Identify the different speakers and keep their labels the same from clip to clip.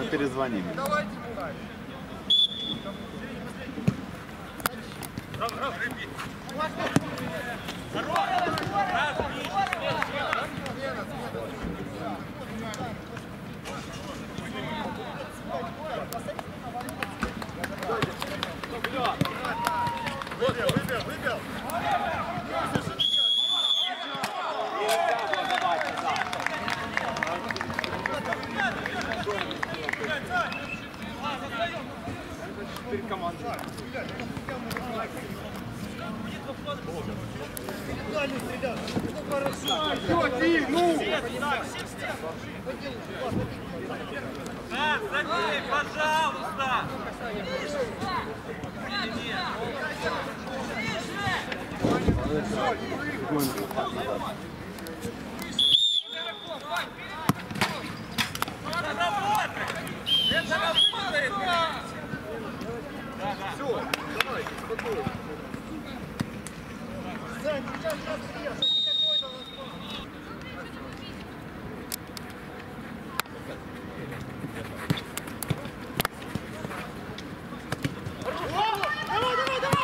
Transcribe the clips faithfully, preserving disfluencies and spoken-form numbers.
Speaker 1: перезвоним.
Speaker 2: Выбил, выбил, выбил.
Speaker 1: Теперь команда.
Speaker 2: Все, Ти, ну!
Speaker 3: Да, забей, пожалуйста! Это работает! Это работает! Да, да.
Speaker 2: Все, давай, спокойно. Сань, сейчас, сейчас, сейчас, какой-то у нас. Давай, давай, давай!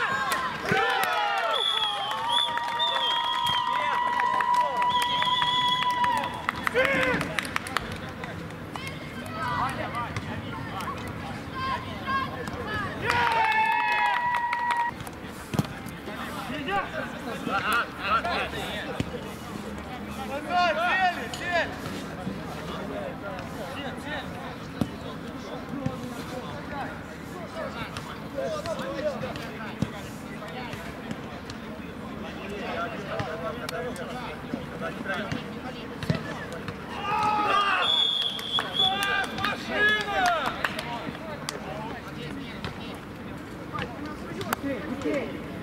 Speaker 4: Okay.